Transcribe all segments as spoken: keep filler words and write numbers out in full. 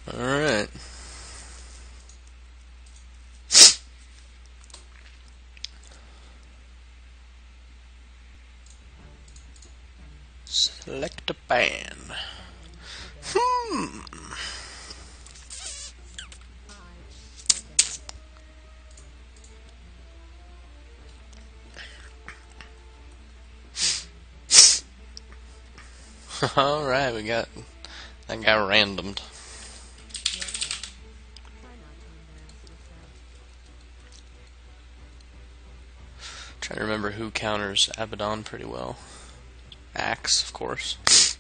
Alright. Select a band. Hmm. Alright, we got that guy randomed. Trying to remember who counters Abaddon pretty well. Axe, of course.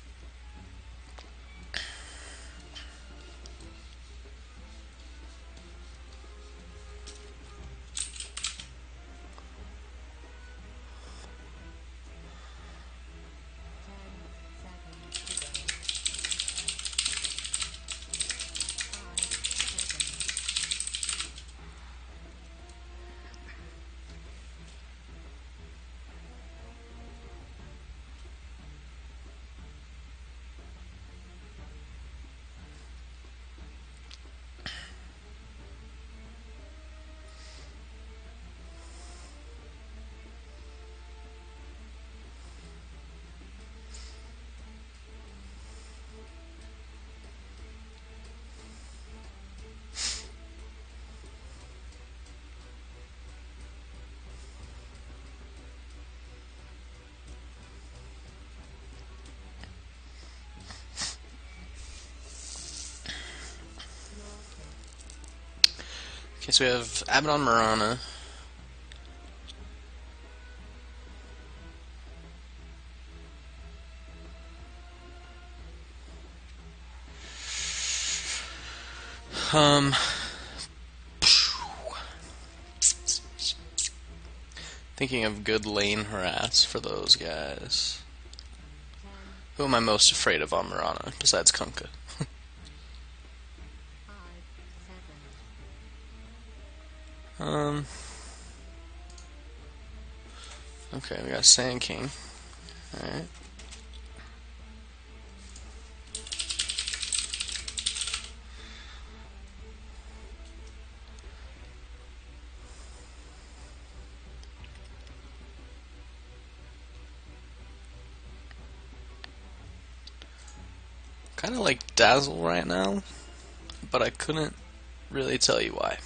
Okay, so we have Abaddon Mirana. Um, thinking of good lane harass for those guys. Who am I most afraid of on Mirana, besides Kunkka? um. Okay, we got Sand King. Alright. Kind of like Dazzle right now, but I couldn't really tell you why.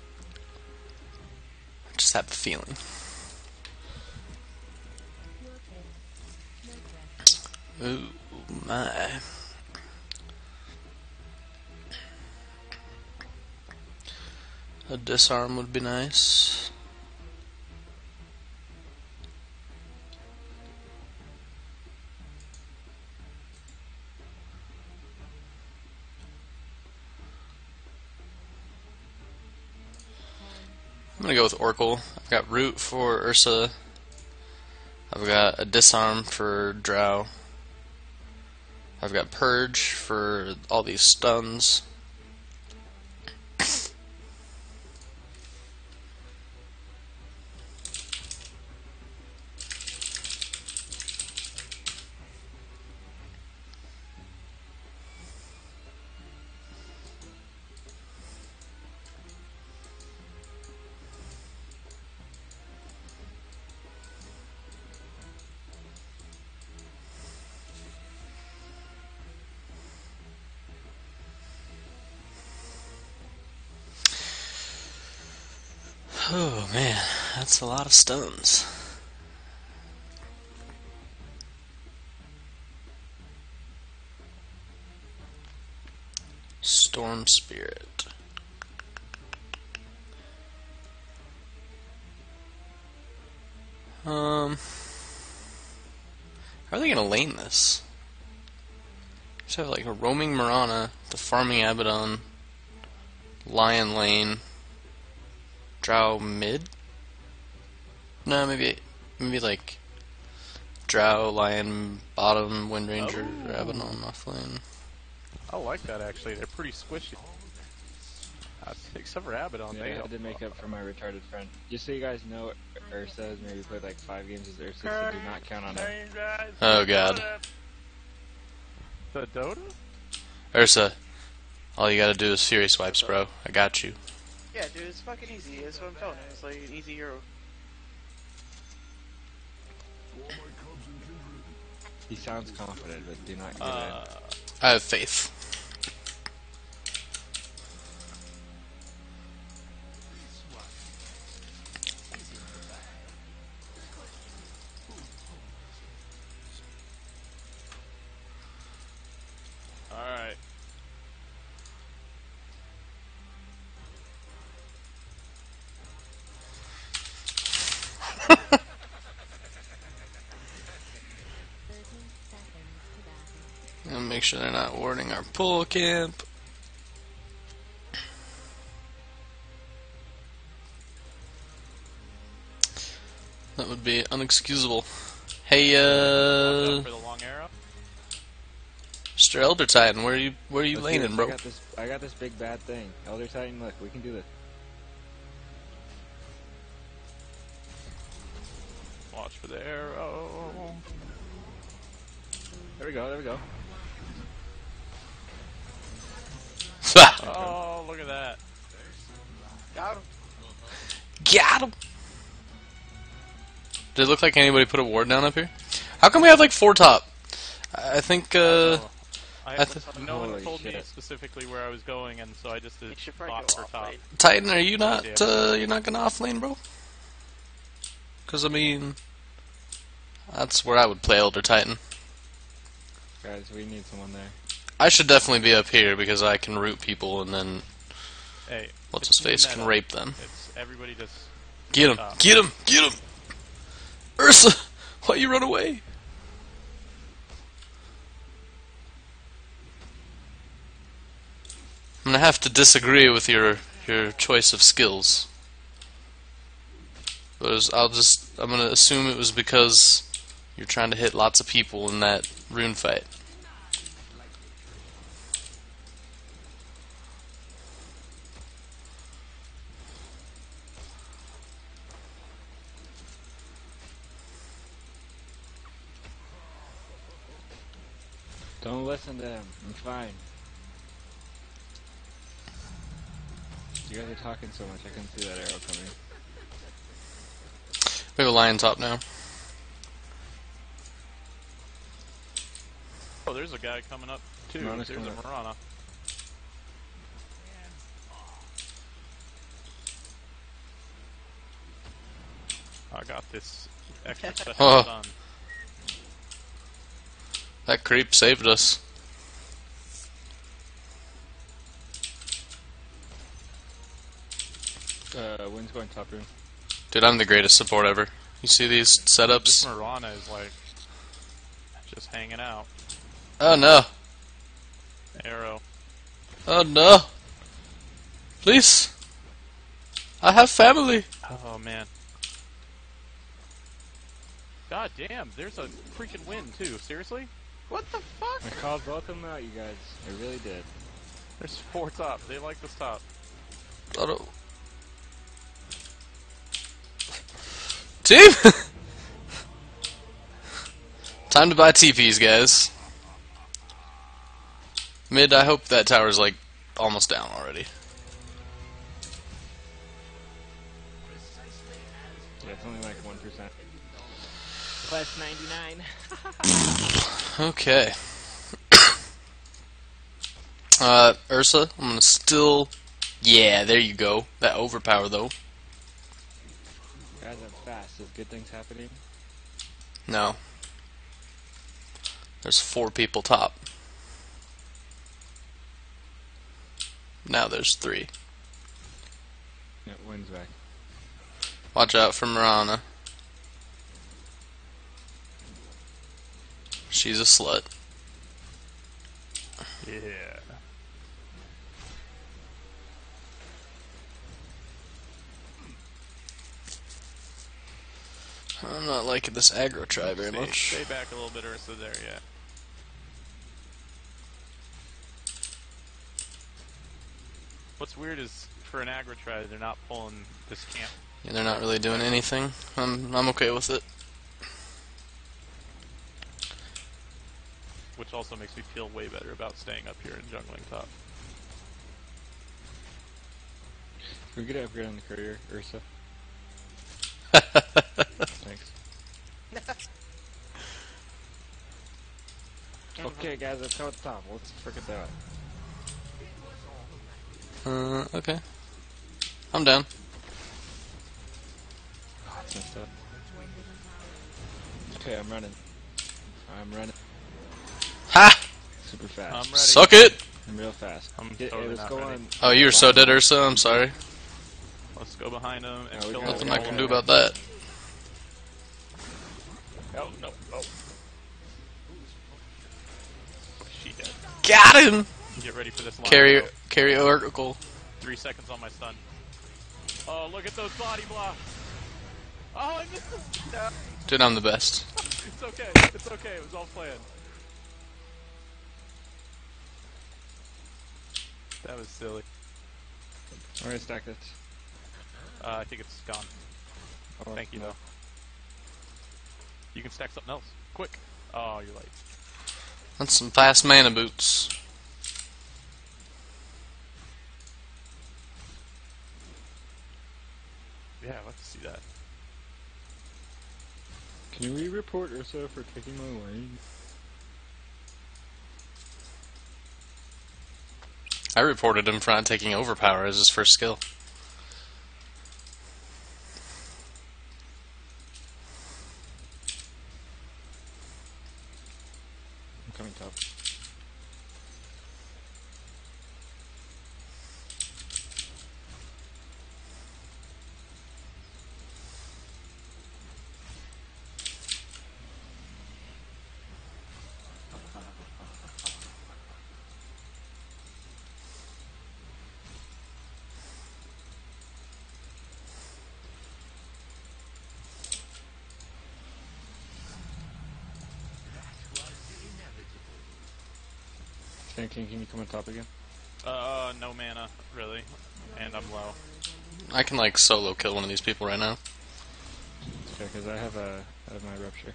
I just have a feeling. Ooh, my. A disarm would be nice. I'm gonna go with Oracle. I've got Root for Ursa. I've got a Disarm for Drow. I've got Purge for all these stuns. Oh man, that's a lot of stuns. Storm Spirit. Um, how are they gonna lane this? Just have like a roaming Mirana, the farming Abaddon, Lion lane, Drow mid? No, maybe maybe like Drow, Lion, bottom, Wind Ranger, Oh. Abaddon off lane. I like that actually. They're pretty squishy. Uh, except for Abaddon, Yeah, they I don't. did make up for my retarded friend. Just so you guys know, Ursa has maybe played like five games as Ursa, so do not count on her. Oh god. The Dota? Ursa, All you gotta do is Fury Swipes, bro. I got you. Yeah, dude, it's fucking easy. That's what I'm telling you. It's like an easy hero. He sounds confident, but do not get Uh, I have faith. Alright. And make sure they're not warding our pull camp. That would be unexcusable. Hey, Watch uh, out for the long arrow. Mister Elder Titan, where are you? Where are you Let's do laning, this. bro? I got this. I got this big bad thing. Elder Titan, look, we can do this. Watch for the arrow. There we go. There we go. Oh, look at that. Got him. Got him. Did it look like anybody put a ward down up here? How come we have like four top? I think. uh... Oh, I, I th no one Holy told me shit. specifically where I was going, and so I just did You should probably bot go for off top. lane. Titan, are you not? Yeah. Uh, you're not gonna off lane, bro? Because I mean, that's where I would play Elder Titan. Guys, we need someone there. I should definitely be up here because I can root people and then Hey, what's it's his face meta. can rape them. It's everybody just. Get him! Top. Get him! Get him! Ursa, why you run away? I'm gonna have to disagree with your your choice of skills. But it was- I'll just I'm gonna assume it was because you're trying to hit lots of people in that rune fight. Don't listen to him. I'm fine. You guys are talking so much, I couldn't see that arrow coming. We have a lion top now. Oh, there's a guy coming up too. Marana's There's a coming up. Marana. I got this extra special Oh. stun. That creep saved us. Uh, wind's going top room. Dude, I'm the greatest support ever. You see these This setups? Marana is like just hanging out. Oh no. Arrow. Oh no. Please. I have family. Oh man. God damn, there's a freaking wind too. Seriously? What the fuck? I called both of them out, you guys. I really did. There's four top. They like this top. Oh, no. Team! Time to buy T Ps, guys. Mid, I hope that tower's like almost down already. Yeah, it's only like one percent. Plus ninety-nine. Okay. uh, Ursa, I'm gonna still. Yeah, there you go. That overpower though. Guys, I'm fast. Is good things happening? No. There's four people top. Now there's three. Yeah, wind's back. Watch out for Marana. She's a slut. Yeah. I'm not liking this aggro try very stay, much. Stay back a little bit, Ursa. There, yeah. What's weird is for an aggro try, they're not pulling this camp. Yeah, they're not really doing anything. I'm I'm okay with it. Which also makes me feel way better about staying up here and jungling top. Can we get an upgrade on the courier, Ursa? Thanks. Okay, guys, let's go at the top. Let's freaking do it. Uh, okay. I'm down. Oh, it's messed up. Okay, I'm running. I'm running. Ha! Super fast. I'm ready. Suck it! I'm real fast. I'm Get, totally hey, let's not go ready. on. Oh, you were so dead, Ursa. I'm sorry. Let's go behind him and No, we kill got him. Nothing I can do about that. Oh, no, no. She dead. Got him! Get ready for this line. Carry, though. carry oracle. Three seconds on my stun. Oh, look at those body blocks. Oh, I missed them. No. Dude, I'm the best. It's okay. It's okay. It was all planned. That was silly. I'm gonna stack this. Uh, I think it's gone. Oh, Thank you, no. though. You can stack something else. Quick. Oh, you're late. That's some fast mana boots. Yeah, I'd like to see that. Can we report Ursa for taking my lane? I reported him for not taking overpower as his first skill. I'm coming top. Sand King, can you come on top again? Uh, no mana, really. And I'm low. I can like solo kill one of these people right now. Okay, because I have a I have my rupture.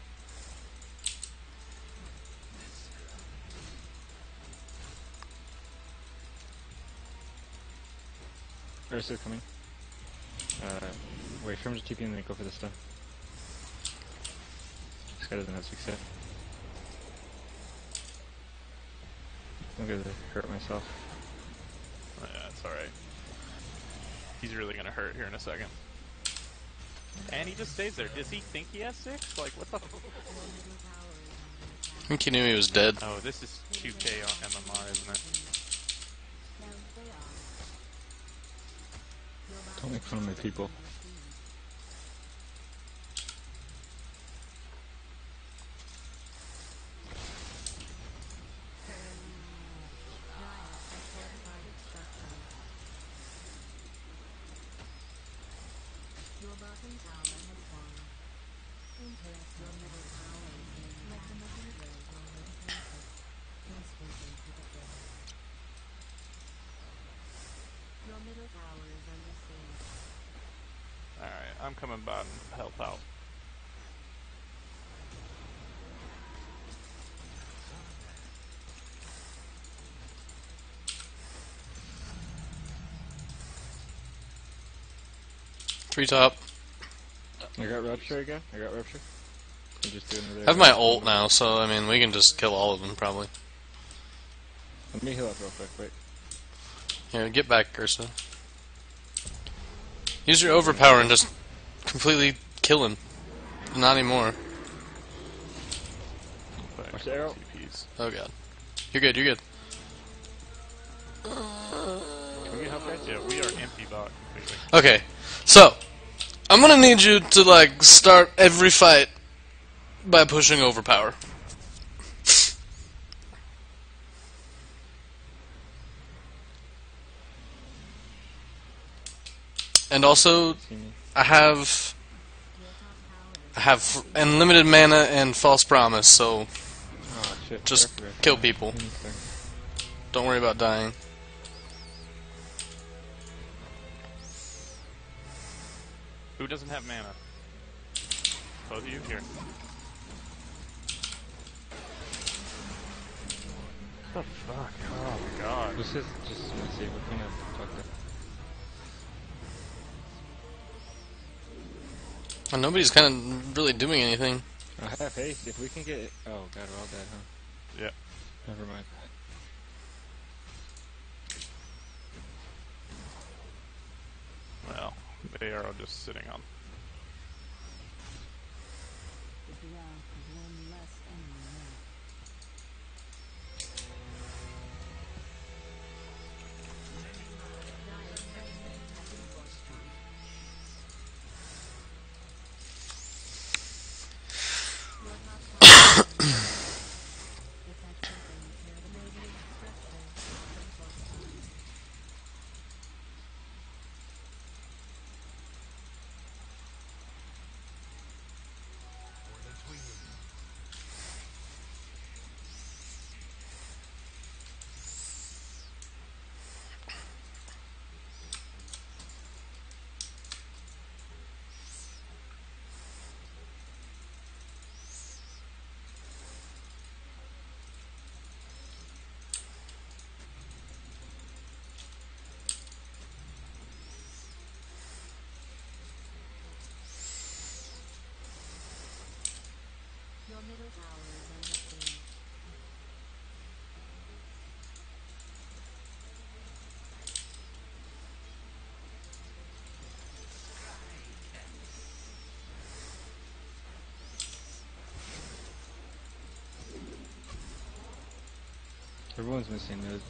Ursa coming. Uh, wait for him to T P and then go for the stun. This guy doesn't have success. I'm gonna hurt myself. Oh, yeah, it's alright. He's really gonna hurt here in a second. And he just stays there. Does he think he has six? Like, what the f- I think he knew he was dead. Oh, this is two K on M M R, isn't it? Don't make fun of my people. Alright, I'm coming bottom to help out. Tree top. I got rupture again. I got rupture. I'm just doing I have my ult now, so I mean we can just kill all of them probably. Let me heal up real quick. Wait. Yeah, get back, Ursa. Use your overpower and just completely kill him. Not anymore. But Watch the arrow. T Ps. Oh god. You're good, you're good. Can we get help, guys? Yeah, we are empty bot completely. Okay, so I'm gonna need you to like start every fight by pushing overpower. And also, See me. I have I have unlimited mana and false promise, so Oh shit. Just careful, guys. kill people. Give me a second. don't worry about dying. Who doesn't have mana? Both of you? Here. What the fuck? Oh my god. This is just messy. We're gonna talk to. And nobody's kind of really doing anything. I have haste. If we can get... Oh god, we're all dead, huh? Yeah. Never mind. Well, they are just sitting on. The ground has one less enemy left. Your middle tower is under siege. Everyone's missing mid.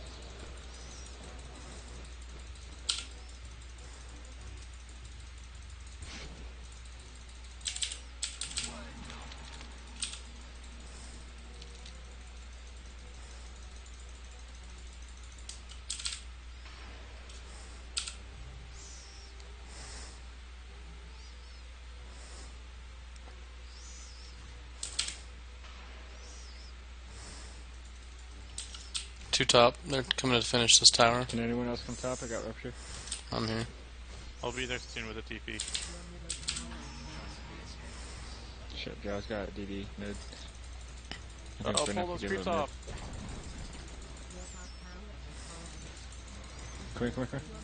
Two top. They're coming to finish this tower. Can anyone else come top? I got rupture. I'm here. I'll be there soon with a T P. Shit, Joe's got D D mid. I Uh think oh, we're gonna pull have those to give creeps it mid. off. Come here, come here, come here.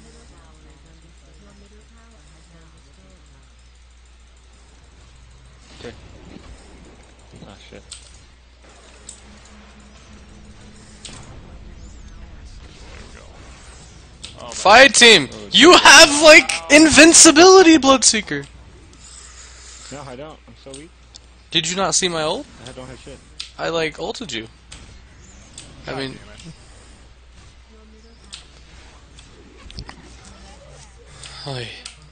Okay. Ah, shit. Oh, my Fight team! You have, like, invincibility, Bloodseeker! No, I don't. I'm so weak. Did you not see my ult? I don't have shit. I, like, ulted you. I God mean... damn it. Oy.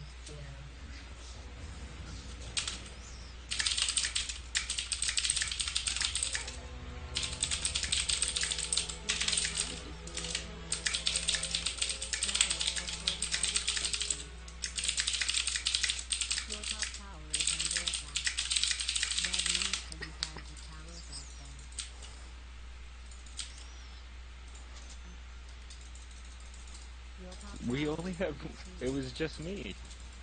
Your top tower is under attack. Bad news for you guys with towers out there. Your top We tower only is have... under siege. It was just me.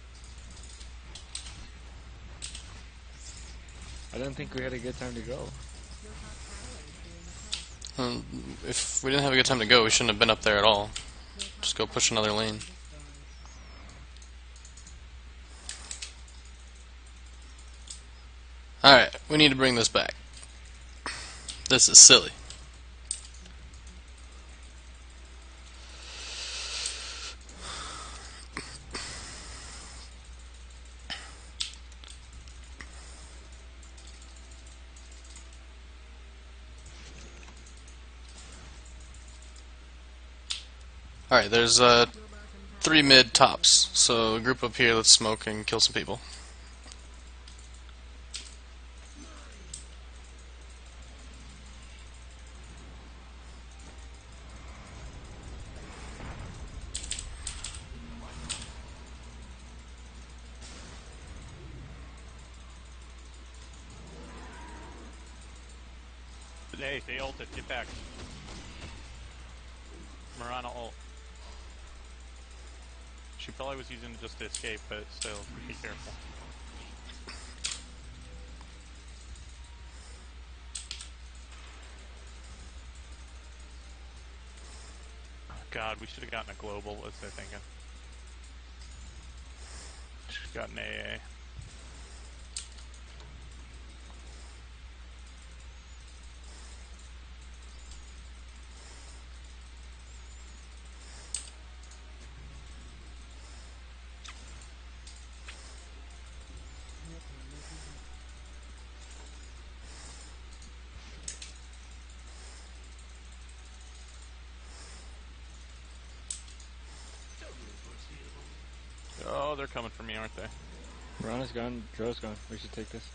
I didn't think we had a good time to go. Your top tower is being attacked. Um, if we didn't have a good time to go, we shouldn't have been up there at all. Just go push another lane. Alright, we need to bring this back. This is silly. Alright, there's uh, three mid tops, so group up here, let's smoke and kill some people. Hey, they ulted. Get back. Mirana ult. She probably was using it just to escape, but still, be careful. Oh, God, we should have gotten a global, was I thinking. Should have gotten A A. coming for me, aren't they? Mirana's gone, Dro's gone. We should take this.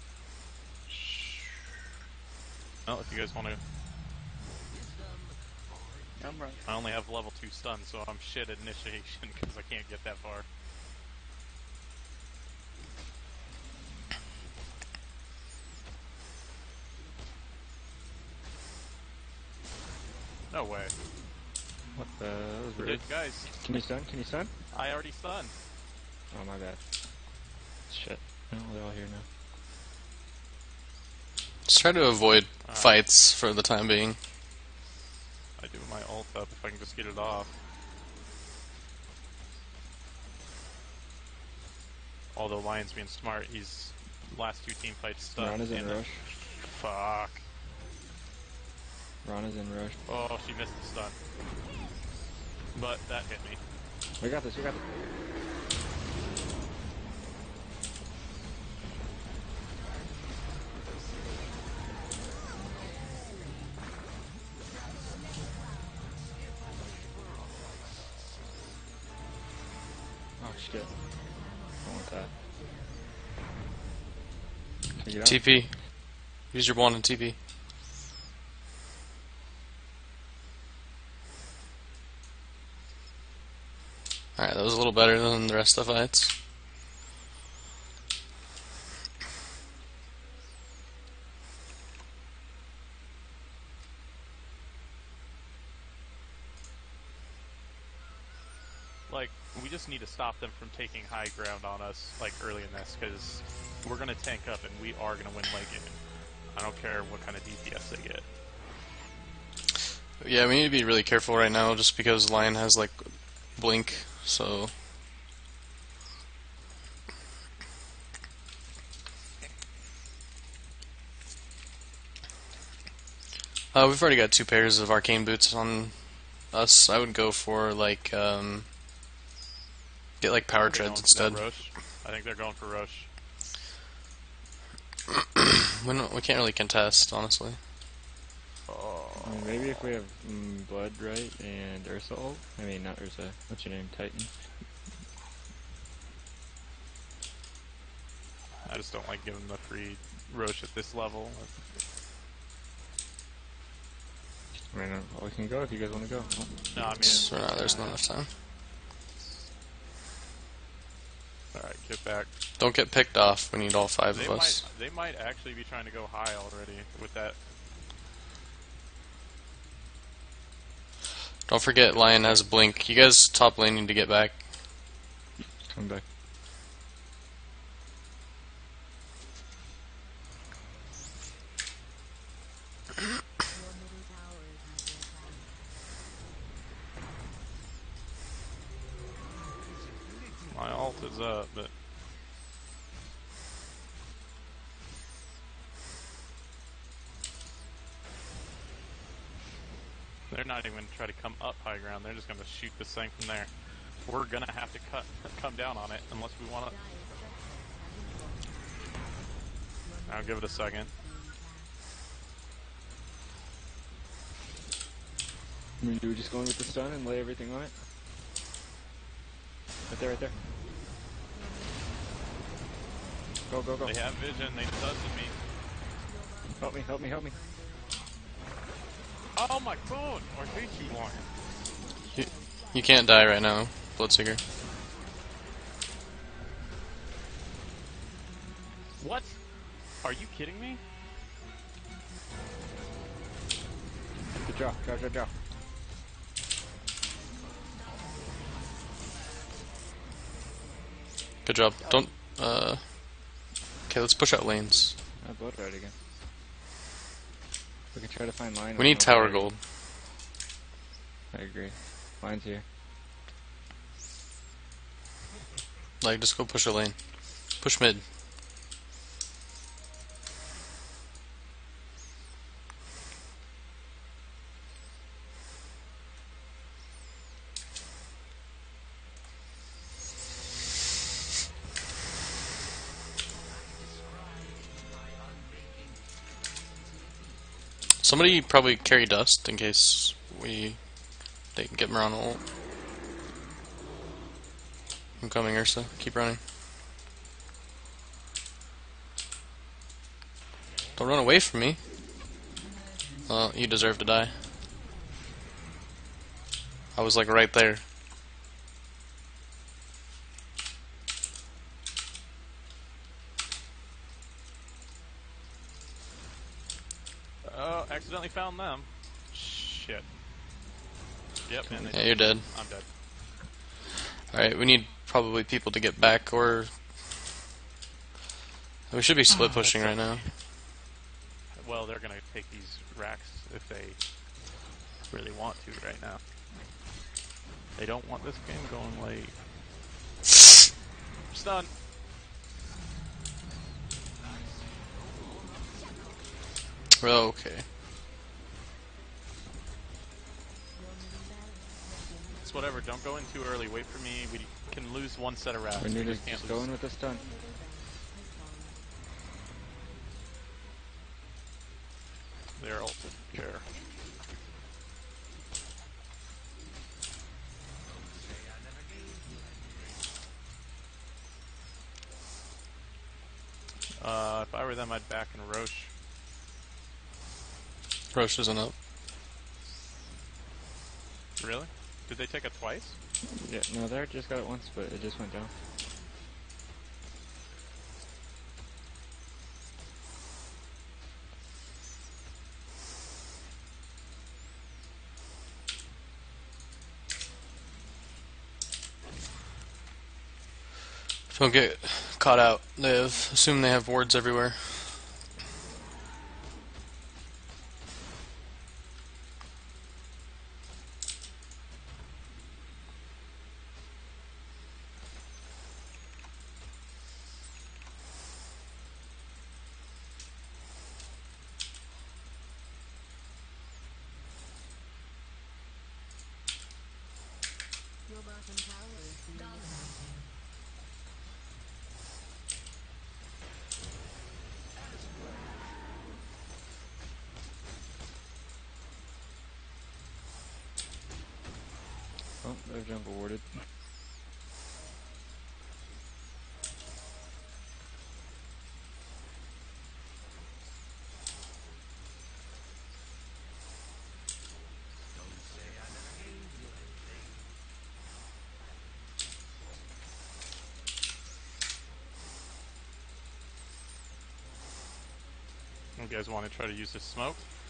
Well, if you guys want to... I'm right. I only have level two stun, so I'm shit at initiation because I can't get that far. No way. What the? That was rude. Dude, guys, Can you stun? Can you stun? I already stunned. Oh, my bad. Shit. No, they're all here now. Just try to avoid Alright. fights for the time being. I do my ult up if I can just get it off. Although Lion's being smart, he's last two team fights stunned. Mirana's in and- rush. Fuck. Mirana's in rush. Oh, she missed the stun. But that hit me. We got this, we got this. Oh shit. I want that. Can you get out? T P. Use your wand and T P. Alright, that was a little better than the rest of the fights. Like, we just need to stop them from taking high ground on us, like, early in this, because we're going to tank up and we are going to win late game. I don't care what kind of D P S they get. Yeah, we need to be really careful right now just because Lion has like blink, so uh, we've already got two pairs of arcane boots on us. I would go for like um, get like power They're going treads for that instead. Roche. I think they're going for Roche. We don't, we can't really contest, honestly. Oh. I mean, maybe if we have mm, Blood, right, and Ursa ult? I mean, not Ursa. What's your name? Titan? I just don't like giving the free Roche at this level. I mean, uh, we can go if you guys want to go. No, I mean, So, no, there's not enough time. alright, get back. Don't get picked off. We need all five They of us. might, they might actually be trying to go high already with that. Don't forget, Lion has a blink. You guys top lane need to get back. Come back. Your middle tower is under attack. My ult is up, but they're not even going to try to come up high ground. They're just going to shoot this thing from there. We're going to have to cut, come down on it unless we want to. I'll give it a second. I mean, do we just go in with the stun and lay everything on it? Right there, right there. Go, go, go. They have vision. They stunned me. Help me, help me, help me. Oh my phone! Or hate you more. You, you can't die right now, Bloodseeker. What? Are you kidding me? Good job, job, job, job. Good job. Don't, uh... Okay, let's push out lanes. I blood right again. We can try to find line. We need tower gold. I agree. Line's here. Like, just go push a lane. Push mid. Somebody probably carry dust in case we they can get Mirana ult. I'm coming, Ursa. Keep running. Don't run away from me. Well, you deserve to die. I was like right there. Oh, accidentally found them. Shit. Yep, and they Yeah, you're dead. I'm dead. Alright, we need probably people to get back, or... We should be split pushing right now. Well, they're gonna take these racks if they really want to right now. They don't want this game going late. Stun! Okay. It's whatever, don't go in too early, wait for me, we can lose one set of racks. We need to just can't just lose. go in with the stun. They're ulted, sure. Uh, if I were them, I'd back in Roche. Roche isn't up. Really? Did they take it twice? Yeah, no, they just got it once, but it just went down. Don't get caught out. They have, assume they have wards everywhere. Your bottom tower is being attacked. Oh, they're jump awarded. You guys want to try to use this smoke?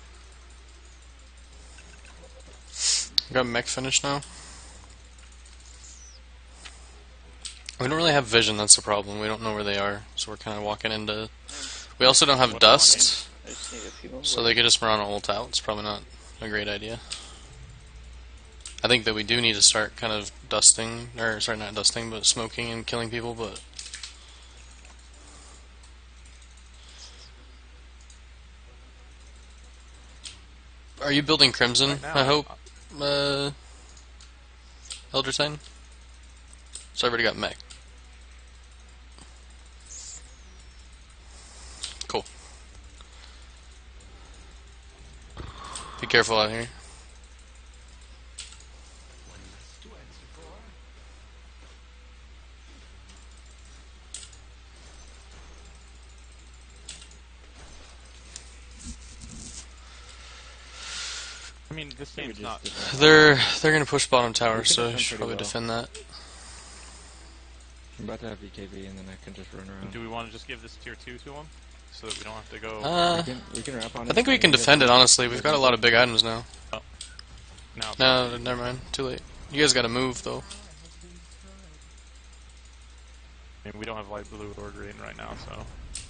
We got mech finish now. We don't really have vision, that's the problem. We don't know where they are, so we're kind of walking into... We also don't have What do I want dust, I just need a few more. so they could just Mirana ult out. It's probably not a great idea. I think that we do need to start kind of dusting, or sorry, not dusting, but smoking and killing people, but... Are you building Crimson, Right now, I hope, uh, Elder Titan? So I already got mech. Cool. Be careful out here. I mean, this Maybe game's just not... defend. They're they're gonna push bottom tower, We can so I defend should pretty probably well. defend that. I'm about to have B K B and then I can just run around. Do we want to just give this tier two to them? So that we don't have to go... Uh, we, can, we can wrap on I think we can defend it. Honestly, we've got a lot of big items now. now, No, never mind. Too late. You guys got to move though. I mean, we don't have light blue or green right now, so...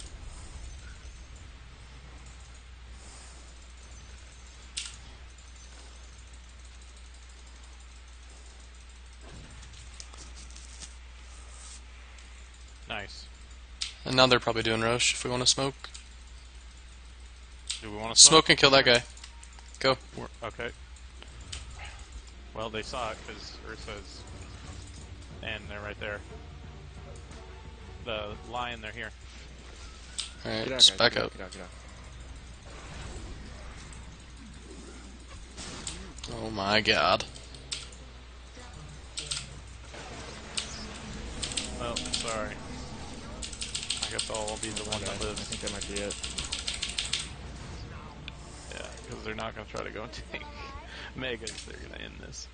Nice. And now they're probably doing Roche if we want to smoke. Do we want to Smoke and kill that guy. Go. We're- Okay. Well, they saw it because Ursa's, and they're right there. The lion, they're here. Alright, Get out, just guys. back Get out, up. get out, get out. Oh my god. sorry. I guess I'll be the one that I lives. think that might be it. Yeah, because they're not going to try to go and take Megas. They're going to end this.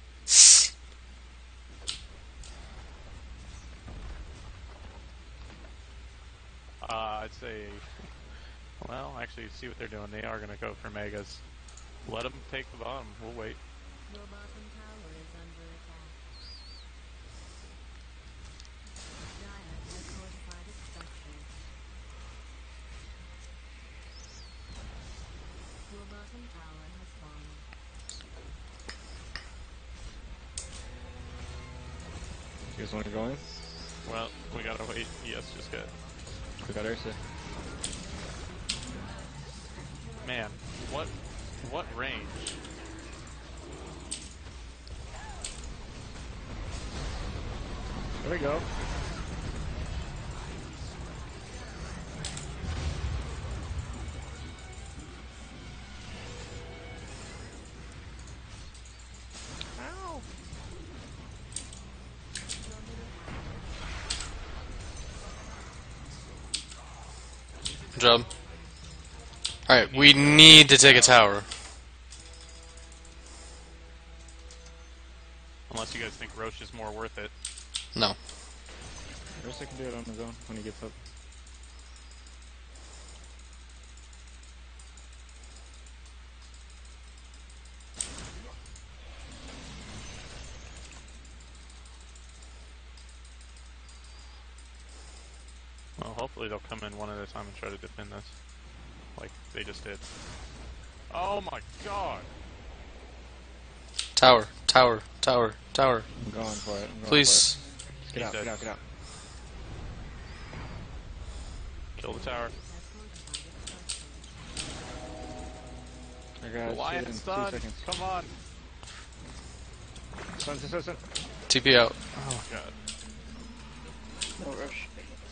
Uh, I'd say, well, actually, see what they're doing. They are going to go for Megas. Let them take the bottom. We'll wait. Your bottom tower is under attack. Dire has fortified its structures. Your bottom tower has fallen. You guys want to go in? Well, we got to wait. Yes, just got. We got Ursa. Man, what, what range? There we go. Ow. Good job. Alright, we need to take a tower. Unless you guys think Roche is more worth it. No. Ursa can do it on his own when he gets up. Well, hopefully they'll come in one at a time and try to defend this. Like they just did. Oh my god! Tower, tower, tower, tower. I'm going for it. I'm going Please. For it. Get out, He's get dead. out, get out. Kill the tower. I got The lion shit in is two done. seconds. Come on. Stun, stun, stun, stun. T P out. Oh god. No rush.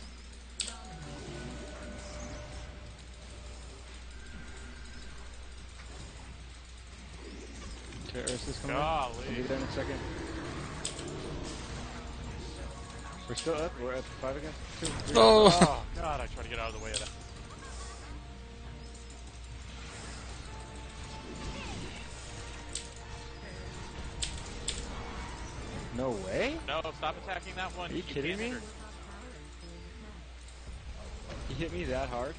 Okay, Ursa's coming. I'll Golly. be there in a second. We're still up. We're at five again. Two, three. Oh! Oh god, I tried to get out of the way of that. No way? No, stop attacking that one. Are you kidding can't me? hit her. He hit me that hard?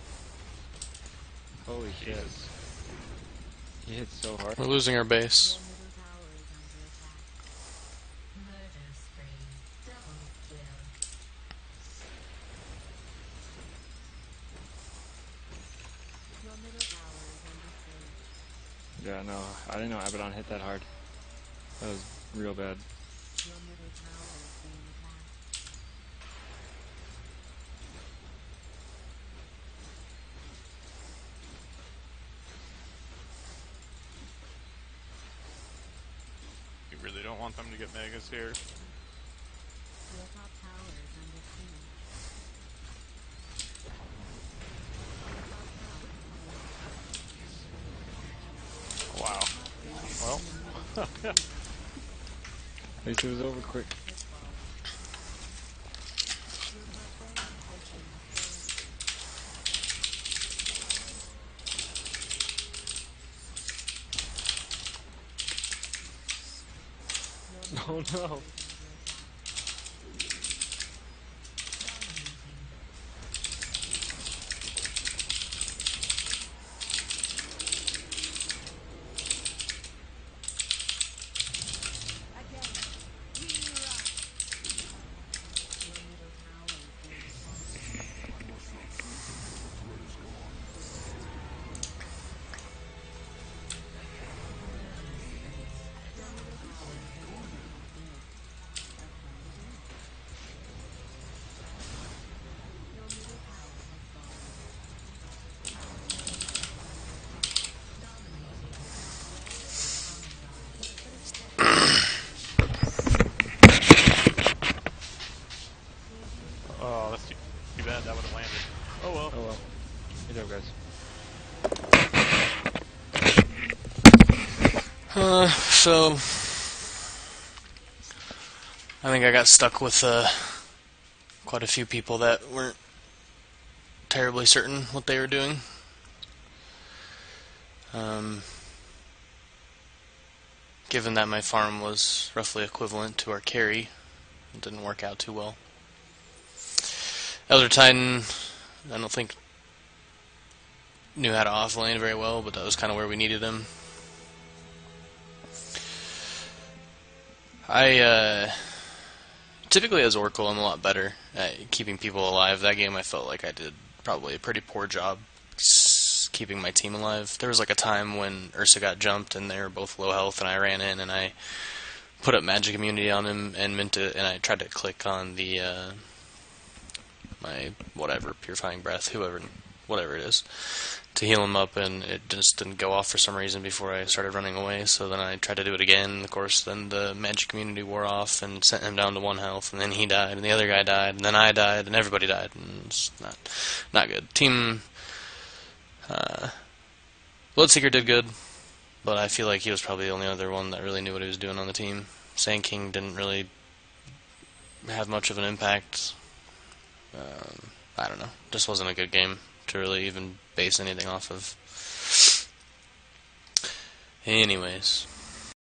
Holy shit. Jesus. He hit so hard. We're losing our base. Your middle tower is under siege. Yeah, no, I didn't know Abaddon hit that hard. That was real bad. Your middle tower is being attacked. You really don't want them to get Megas here. Your top tower is under siege. Wow. Well. At least it was over quick. Oh no. Oh, that's too, too bad that would have landed. Oh well. Oh well. Good job, guys. Uh, so I think I got stuck with uh, quite a few people that weren't terribly certain what they were doing. Um, given that my farm was roughly equivalent to our carry, it didn't work out too well. Elder Titan, I don't think knew how to offlane very well, but that was kind of where we needed him. I, uh, typically as Oracle, I'm a lot better at keeping people alive. That game I felt like I did probably a pretty poor job s- keeping my team alive. There was like a time when Ursa got jumped and they were both low health and I ran in and I put up Magic Immunity on him and meant it, and I tried to click on the, uh, my whatever, Purifying Breath, whoever, whatever it is, to heal him up, and it just didn't go off for some reason before I started running away. So then I tried to do it again, and of course then the Magic Immunity wore off and sent him down to one health, and then he died, and the other guy died, and then I died, and everybody died, and it's not not good. Team uh, Bloodseeker did good, but I feel like he was probably the only other one that really knew what he was doing on the team. Sand King didn't really have much of an impact. Um, I don't know. Just wasn't a good game to really even base anything off of. Anyways.